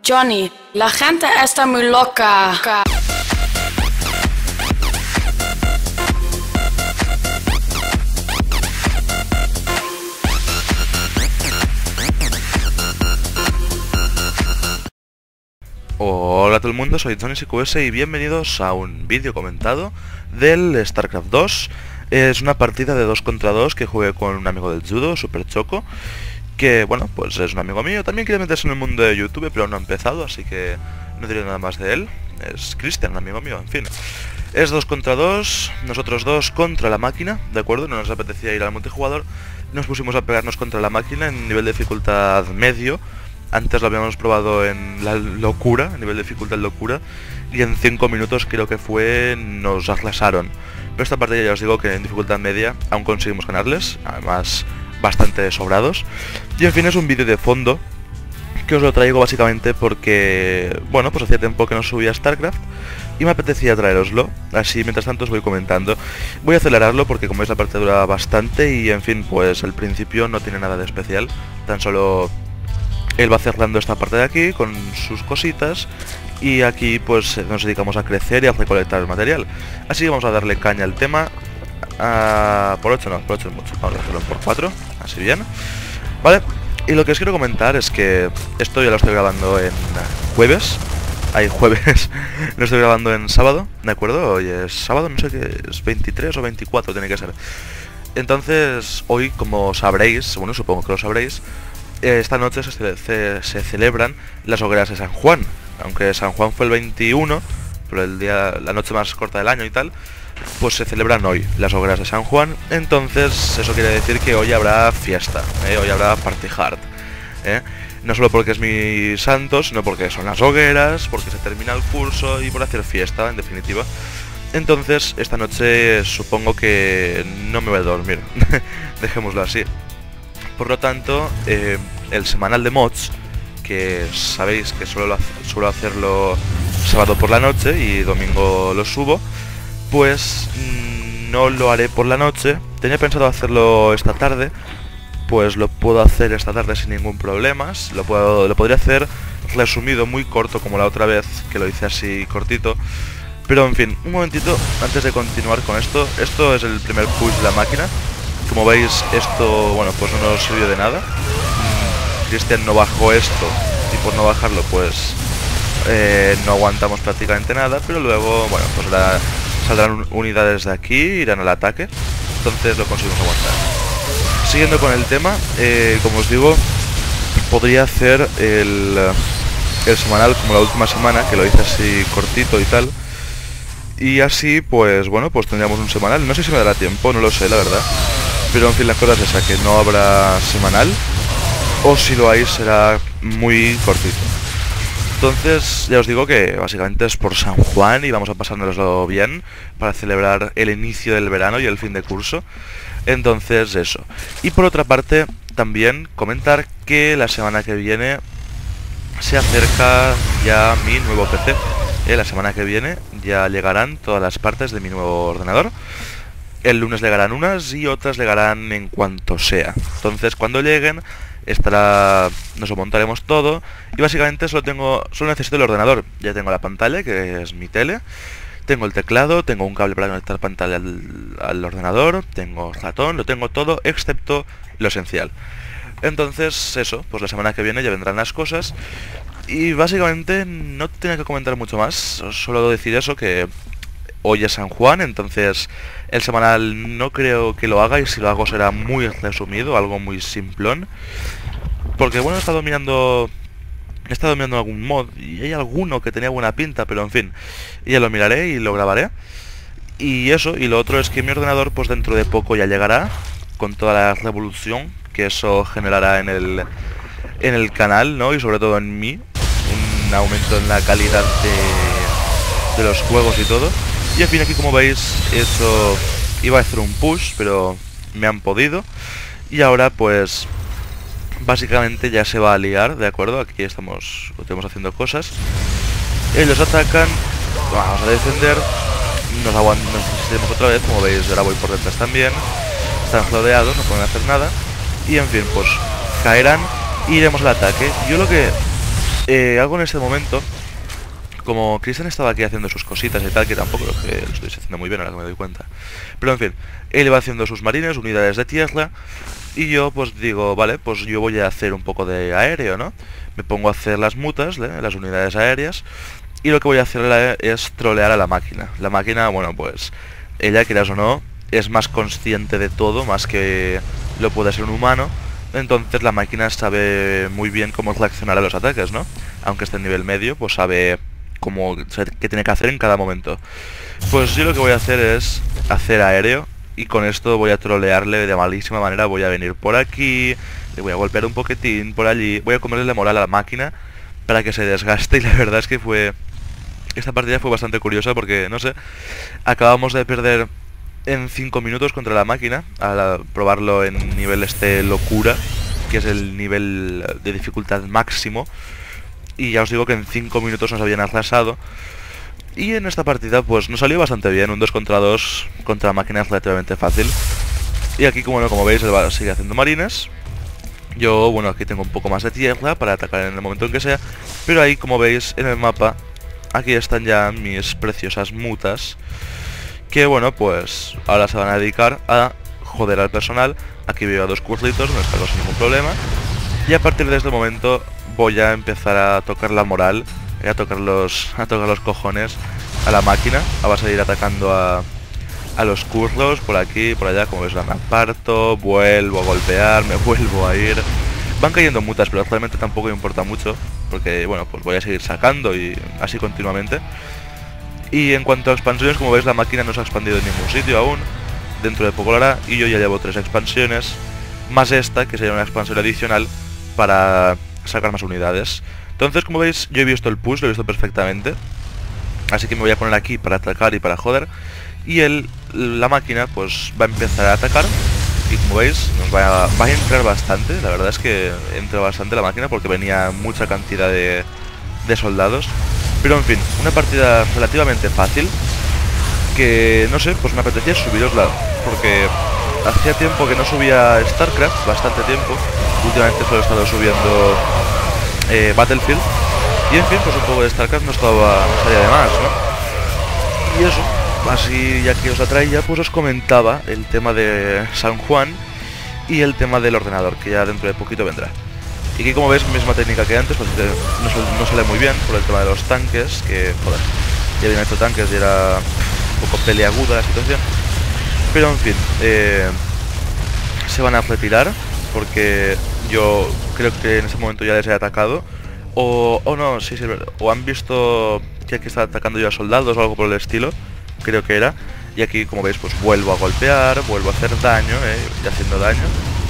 Johnny, la gente está muy loca. Hola a todo el mundo, soy Johnny SQS y bienvenidos a un vídeo comentado del StarCraft 2. Es una partida de 2 contra 2 que jugué con un amigo del judo, Super Choco, que bueno, pues es un amigo mío. También quiere meterse en el mundo de YouTube, pero no ha empezado, así que no diré nada más de él. Es Cristian, un amigo mío, en fin. Es 2 contra 2, nosotros dos contra la máquina, ¿de acuerdo? No nos apetecía ir al multijugador. Nos pusimos a pegarnos contra la máquina en nivel de dificultad medio. Antes lo habíamos probado en la locura, nivel de dificultad locura, y en 5 minutos creo que fue, nos arrasaron. Pero esta partida ya os digo que en dificultad media aún conseguimos ganarles, además bastante sobrados. Y en fin, es un vídeo de fondo que os lo traigo básicamente porque, bueno, pues hacía tiempo que no subía StarCraft y me apetecía traeroslo, así mientras tanto os voy comentando. Voy a acelerarlo porque como veis la partida dura bastante y en fin, pues al principio no tiene nada de especial, tan solo él va cerrando esta parte de aquí con sus cositas y aquí pues nos dedicamos a crecer y a recolectar el material. Así que vamos a darle caña al tema. Por 8 no, por 8 es mucho. Vamos a hacerlo por 4, así bien. Vale, y lo que os quiero comentar es que esto ya lo estoy grabando en jueves. Jueves, lo estoy grabando en sábado, ¿de acuerdo? Hoy es sábado, no sé qué es, 23 o 24 tiene que ser. Entonces, hoy, como sabréis, bueno, supongo que lo sabréis, esta noche se celebran las hogueras de San Juan. Aunque San Juan fue el 21, pero la noche más corta del año y tal, pues se celebran hoy las hogueras de San Juan. Entonces eso quiere decir que hoy habrá fiesta, hoy habrá party hard, no solo porque es mi santo, sino porque son las hogueras, porque se termina el curso y por hacer fiesta, en definitiva. Entonces esta noche supongo que no me voy a dormir, dejémoslo así. Por lo tanto, el semanal de mods, que sabéis que suelo hacerlo sábado por la noche y domingo lo subo, pues no lo haré por la noche. Tenía pensado hacerlo esta tarde, pues lo puedo hacer esta tarde sin ningún problema. Lo podría hacer resumido, muy corto, como la otra vez que lo hice así cortito. Pero en fin, un momentito antes de continuar con esto. Esto es el primer push de la máquina. Como veis, esto, bueno, pues no nos sirvió de nada. Cristian no bajó esto y por no bajarlo, pues no aguantamos prácticamente nada. Pero luego, bueno, pues saldrán unidades de aquí, irán al ataque. Entonces lo conseguimos aguantar. Siguiendo con el tema, como os digo, podría hacer el semanal como la última semana, que lo hice así cortito y tal. Y así, pues bueno, pues tendríamos un semanal. No sé si me dará tiempo, no lo sé, la verdad. Pero en fin, la cosa es esa, que no habrá semanal, o si lo hay será muy cortito. Entonces ya os digo que básicamente es por San Juan y vamos a pasárnoslo bien para celebrar el inicio del verano y el fin de curso. Entonces eso. Y por otra parte también comentar que la semana que viene se acerca ya mi nuevo PC. La semana que viene ya llegarán todas las partes de mi nuevo ordenador. El lunes llegarán unas y otras llegarán en cuanto sea. Entonces cuando lleguen nos lo montaremos todo. Y básicamente solo necesito el ordenador. Ya tengo la pantalla, que es mi tele. Tengo el teclado, tengo un cable para conectar pantalla al ordenador. Tengo ratón, lo tengo todo excepto lo esencial. Entonces eso, pues la semana que viene ya vendrán las cosas. Y básicamente no tengo que comentar mucho más. Solo decir eso, que hoy es San Juan, entonces el semanal no creo que lo haga, y si lo hago será muy resumido, algo muy simplón. Porque bueno, he estado mirando algún mod y hay alguno que tenía buena pinta, pero en fin, ya lo miraré y lo grabaré. Y eso, y lo otro es que mi ordenador pues dentro de poco ya llegará, con toda la revolución que eso generará en el canal, ¿no? Y sobre todo en mí, un aumento en la calidad de los juegos y todo. Y en fin, aquí como veis, eso iba a hacer un push, pero me han podido. Y ahora pues básicamente ya se va a liar, ¿de acuerdo? Aquí estamos haciendo cosas. Ellos atacan, vamos a defender, nos resistimos otra vez, como veis, ahora voy por detrás también. Están rodeados, no pueden hacer nada. Y en fin, pues caerán y iremos al ataque. Yo lo que Algo en este momento, como Cristian estaba aquí haciendo sus cositas y tal, que tampoco lo que lo estoy haciendo muy bien ahora que me doy cuenta. Pero en fin, él iba haciendo sus marines, unidades de tierra, y yo pues digo, vale, pues yo voy a hacer un poco de aéreo, ¿no? Me pongo a hacer las mutas, las unidades aéreas, y lo que voy a hacer es trolear a la máquina. La máquina, bueno, pues ella, quieras o no, es más consciente de todo, más que lo puede ser un humano. Entonces la máquina sabe muy bien cómo reaccionar a los ataques, ¿no? Aunque esté en nivel medio, pues sabe qué tiene que hacer en cada momento. Pues yo lo que voy a hacer es hacer aéreo, y con esto voy a trolearle de malísima manera. Voy a venir por aquí, le voy a golpear un poquitín por allí, voy a comerle la moral a la máquina para que se desgaste. Y la verdad es que esta partida fue bastante curiosa porque, no sé, acabamos de perder en 5 minutos contra la máquina al probarlo en nivel locura, que es el nivel de dificultad máximo, y ya os digo que en 5 minutos nos habían arrasado. Y en esta partida pues nos salió bastante bien, un 2 contra 2 contra la máquina es relativamente fácil. Y aquí, como veis, él va a seguir haciendo marines. Yo, bueno, aquí tengo un poco más de tierra para atacar en el momento en que sea, pero ahí, como veis en el mapa, aquí están ya mis preciosas mutas, que bueno, pues ahora se van a dedicar a joder al personal. Aquí veo a 2 curlitos, no está sin ningún problema. Y a partir de este momento voy a empezar a tocar la moral, a tocar los cojones a la máquina. Vas a ir atacando a los curlos por aquí, por allá, como veis la me aparto, vuelvo a golpear, me vuelvo a ir. Van cayendo mutas, pero realmente tampoco me importa mucho, porque bueno, pues voy a seguir sacando y así continuamente. Y en cuanto a expansiones, como veis, la máquina no se ha expandido en ningún sitio aún. Dentro de poco lo hará, y yo ya llevo 3 expansiones, más esta, que sería una expansión adicional para sacar más unidades. Entonces, como veis, yo he visto el push, lo he visto perfectamente. Así que me voy a poner aquí para atacar y para joder. Y la máquina, pues va a empezar a atacar. Y como veis, nos va a entrar bastante. La verdad es que entra bastante la máquina porque venía mucha cantidad de soldados. Pero en fin, una partida relativamente fácil, que no sé, pues me apetecía subirosla, porque hacía tiempo que no subía StarCraft, bastante tiempo. Últimamente solo he estado subiendo Battlefield, y en fin, pues un poco de StarCraft no estaría de más, ¿no? Y eso, así ya que os atraía, pues os comentaba el tema de San Juan y el tema del ordenador, que ya dentro de poquito vendrá. Y aquí, como veis, misma técnica que antes, pues no sale muy bien por el tema de los tanques, que, joder, ya habían hecho tanques y era un poco peleaguda la situación. Pero en fin, se van a retirar, porque yo creo que en ese momento ya les he atacado. O no, sí, o han visto que aquí está atacando yo a soldados o algo por el estilo, creo que era. Y aquí, como veis, pues vuelvo a golpear, vuelvo a hacer daño, y haciendo daño.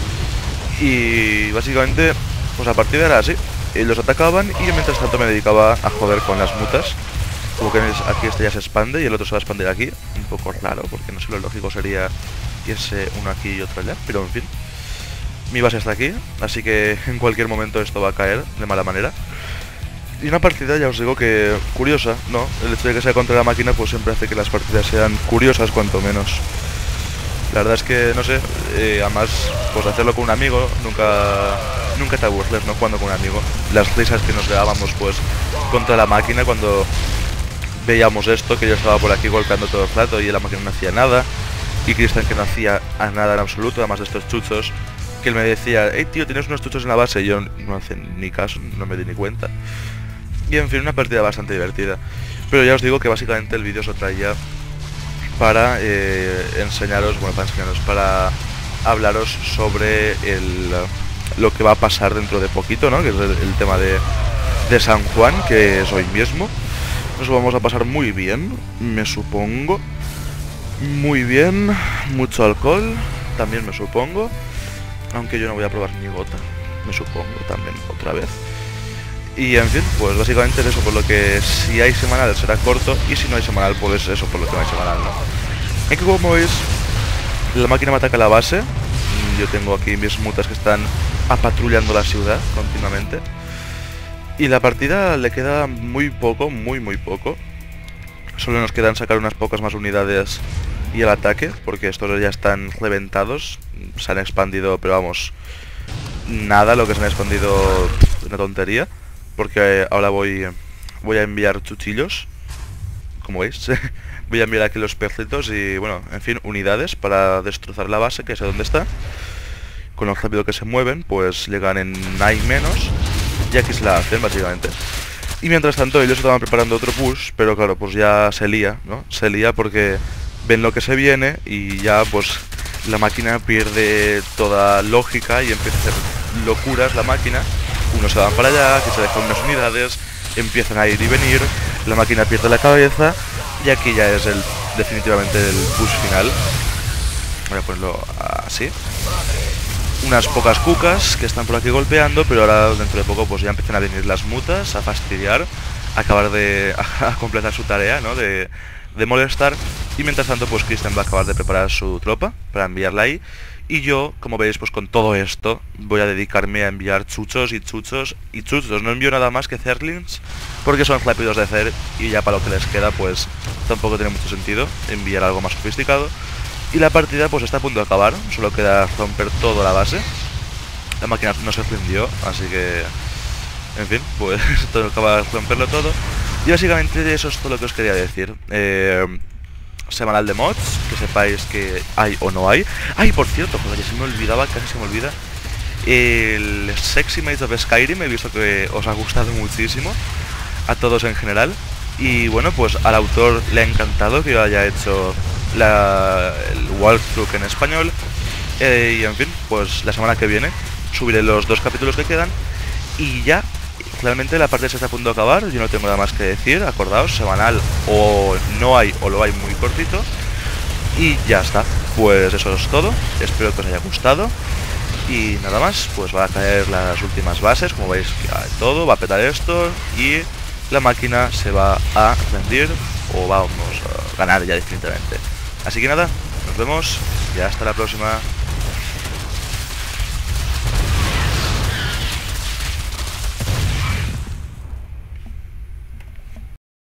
Y básicamente, pues a partir de era así. Ellos atacaban y yo mientras tanto me dedicaba a joder con las mutas. Como que aquí este ya se expande y el otro se va a expandir aquí. Un poco raro, porque no sé, lo lógico sería irse uno aquí y otro allá, pero en fin. Mi base está aquí, así que en cualquier momento esto va a caer de mala manera. Y una partida, ya os digo que curiosa, ¿no? El hecho de que sea contra la máquina pues siempre hace que las partidas sean curiosas, cuanto menos. La verdad es que, no sé, además, pues hacerlo con un amigo nunca te aburres, ¿no? Jugando con un amigo. Las risas que nos dábamos pues contra la máquina cuando veíamos esto, que yo estaba por aquí golpeando todo el rato y la máquina no hacía nada. Y Cristian, que no hacía nada en absoluto, además de estos chuchos, que él me decía, hey tío, tienes unos chuchos en la base, y yo no hacía ni caso, no me di ni cuenta. Y en fin, una partida bastante divertida. Pero ya os digo que básicamente el vídeo os lo traía para enseñaros, para hablaros sobre lo que va a pasar dentro de poquito, ¿no? Que es el tema de San Juan, que es hoy mismo. Nos lo vamos a pasar muy bien, me supongo. Muy bien, mucho alcohol, también me supongo. Aunque yo no voy a probar ni gota, me supongo también otra vez. Y en fin, pues básicamente es eso, por lo que si hay semanal será corto, y si no hay semanal, pues eso, por lo que no hay semanal, ¿no? Aquí, como veis, la máquina me ataca la base. Yo tengo aquí mis mutas que están apatrullando la ciudad continuamente. Y la partida le queda muy poco, muy poco. Solo nos quedan sacar unas pocas más unidades y el ataque, porque estos ya están reventados. Se han expandido, pero vamos, nada, lo que se han expandido, una tontería. porque ahora voy a enviar chuchillos, como veis. Voy a enviar aquí los perritos y, bueno, en fin, unidades para destrozar la base, que sé dónde está. Con lo rápido que se mueven, pues llegan en nada menos, y aquí se la hacen, básicamente. Y mientras tanto ellos estaban preparando otro push, pero claro, pues ya se lía, ¿no? Se lía porque ven lo que se viene y ya, pues, la máquina pierde toda lógica y empieza a hacer locuras la máquina. Unos se van para allá, aquí se dejan unas unidades, empiezan a ir y venir, la máquina pierde la cabeza, y aquí ya es definitivamente el push final. Voy a ponerlo así. Unas pocas cucas que están por aquí golpeando, pero ahora dentro de poco pues ya empiezan a venir las mutas, a fastidiar, a acabar de a completar su tarea, ¿no? De molestar. Y mientras tanto pues Christian va a acabar de preparar su tropa para enviarla ahí. Y yo, como veis, pues con todo esto voy a dedicarme a enviar chuchos y chuchos y chuchos. No envío nada más que zerglings, porque son rápidos de hacer y ya para lo que les queda pues tampoco tiene mucho sentido enviar algo más sofisticado. Y la partida pues está a punto de acabar, solo queda romper toda la base. La máquina no se prendió, así que... En fin, pues acaba de romperlo todo. Y básicamente eso es todo lo que os quería decir. Semanal de mods, que sepáis que hay o no hay. Ay, por cierto, joder, ya se me olvidaba, casi se me olvida. El Sexy Maze of Skyrim, he visto que os ha gustado muchísimo. A todos en general. Y bueno, pues al autor le ha encantado que yo haya hecho el walkthrough en español. Y en fin, pues la semana que viene subiré los 2 capítulos que quedan. Y ya, realmente la parte se está a punto de acabar. Yo no tengo nada más que decir. Acordaos, semanal o no hay o lo hay muy cortito. Y ya está, pues eso es todo. Espero que os haya gustado. Y nada más, pues va a caer las últimas bases. Como veis, ya todo, va a petar esto. Y la máquina se va a rendir o vamos a ganar ya definitivamente. Así que nada, nos vemos y hasta la próxima.